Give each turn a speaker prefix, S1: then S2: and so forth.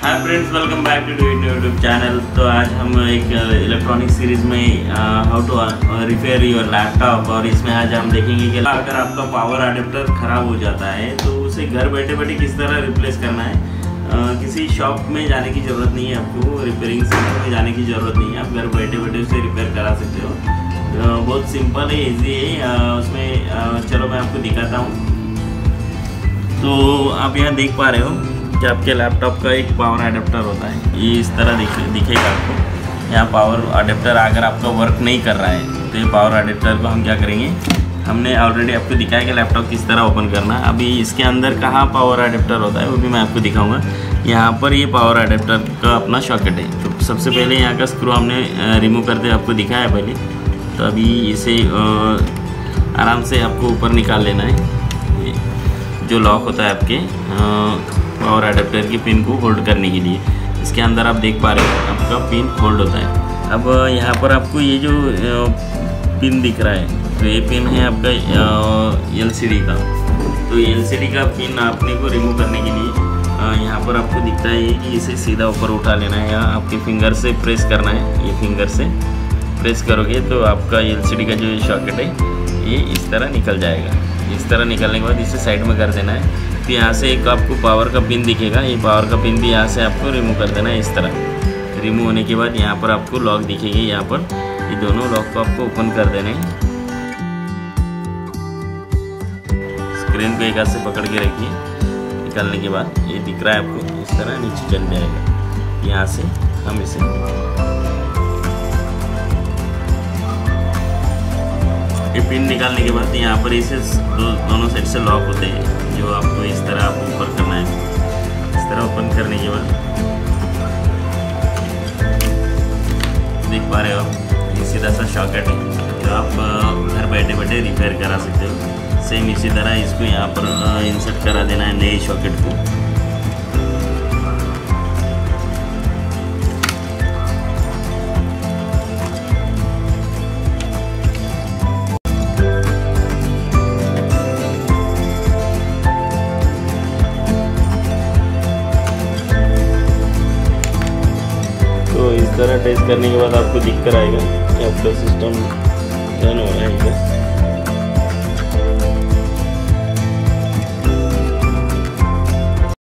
S1: Hi friends, welcome back to YouTube channel. तो आज हम एक इलेक्ट्रॉनिक सीरीज़ में how to repair your laptop, और इसमें आज हम देखेंगे कि अगर आपका पावर अडेप्टर ख़राब हो जाता है तो उसे घर बैठे बैठे किस तरह रिप्लेस करना है। किसी शॉप में जाने की ज़रूरत नहीं है, आपको रिपेयरिंग सेंटर में जाने की ज़रूरत नहीं है। आप घर बैठे बैठे उसे रिपेयर करा सकते हो। बहुत सिंपल है, ईजी है। उसमें चलो मैं आपको दिखाता हूँ। तो आप यहाँ देख पा रहे हो कि आपके लैपटॉप का एक पावर अडेप्टर होता है। ये इस तरह दिखेगा आपको। यहाँ पावर अडेप्टर अगर आपका वर्क नहीं कर रहा है तो ये पावर अडेप्टर को हम क्या करेंगे, हमने ऑलरेडी आपको दिखाया कि लैपटॉप किस तरह ओपन करना है। अभी इसके अंदर कहाँ पावर अडेप्टर होता है वो भी मैं आपको दिखाऊंगा। यहाँ पर ये पावर अडेप्टर का अपना सॉकेट है। तो सबसे पहले यहाँ का स्क्रू हमने रिमूव करते आपको दिखाया है पहले। तो अभी इसे आराम से आपको ऊपर निकाल लेना है। जो लॉक होता है आपके पावर अडेप्टर की पिन को होल्ड करने के लिए, इसके अंदर आप देख पा रहे हो आपका पिन होल्ड होता है। अब यहाँ पर आपको ये जो पिन दिख रहा है, तो ये पिन है आपका LCD का। तो LCD का पिन आपने को रिमूव करने के लिए यहाँ पर आपको दिखता है कि इसे सीधा ऊपर उठा लेना है या आपके फिंगर से प्रेस करना है। ये फिंगर से प्रेस करोगे तो आपका LCD का जो सॉकेट है ये इस तरह निकल जाएगा। इस तरह निकलने के बाद इसे साइड में कर देना है। तो यहाँ से एक आपको पावर का पिन दिखेगा, ये पावर का पिन भी यहाँ से आपको रिमूव कर देना है। इस तरह रिमूव होने के बाद यहाँ पर आपको लॉक दिखेगी। यहाँ पर ये दोनों लॉक को आपको ओपन कर देना है। स्क्रीन को एक हाथ से पकड़ के रखिए। निकालने के बाद ये दिख रहा है आपको, इस तरह नीचे चल जाएगा। यहाँ से हम इसे ये पिन निकालने के बाद यहाँ पर इसे दोनों साइड से लॉक होते हैं, जो आपको इस तरह आप ऊपर करना है। इस तरह ओपन करने के बाद देख पा रहे हो ये सीधा सा सॉकेट है, जो आप घर बैठे बैठे रिपेयर करा सकते हो। सेम इसी तरह इसको यहाँ पर इंसर्ट करा देना है नए सॉकेट को। तो इस तरह टेस्ट करने के बाद आपको दिख कर आएगा कि आपका सिस्टम रन हो रहा है।